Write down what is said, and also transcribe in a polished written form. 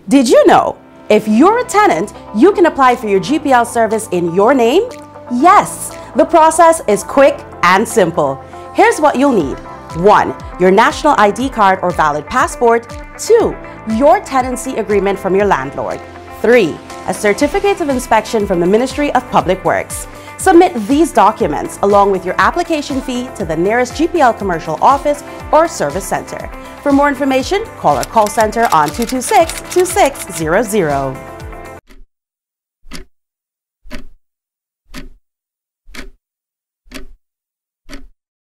Did you know, if you're a tenant, you can apply for your GPL service in your name? Yes, the process is quick and simple. Here's what you'll need. 1. Your national ID card or valid passport. 2. Your tenancy agreement from your landlord. 3. A certificate of inspection from the Ministry of Public Works. Submit these documents along with your application fee to the nearest GPL commercial office or service center. For more information, call our call center on 226-2600.